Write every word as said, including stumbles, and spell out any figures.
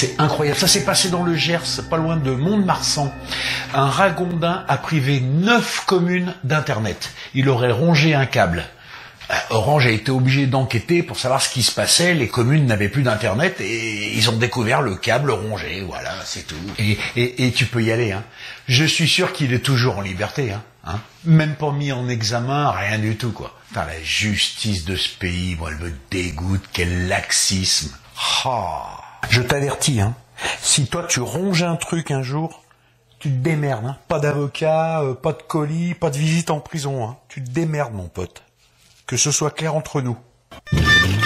C'est incroyable. Ça s'est passé dans le Gers, pas loin de Mont-de-Marsan. Un ragondin a privé neuf communes d'Internet. Il aurait rongé un câble. Orange a été obligé d'enquêter pour savoir ce qui se passait. Les communes n'avaient plus d'internet et ils ont découvert le câble rongé. Voilà, c'est tout. Et, et, et tu peux y aller. Hein. Je suis sûr qu'il est toujours en liberté. Hein. Hein. Même pas mis en examen, rien du tout, quoi. Enfin, la justice de ce pays, moi, elle me dégoûte. Quel laxisme. Oh. Je t'avertis, hein. Si toi tu ronges un truc un jour, tu te démerdes. Hein. Pas d'avocat, euh, pas de colis, pas de visite en prison. Hein. Tu te démerdes, mon pote. Que ce soit clair entre nous.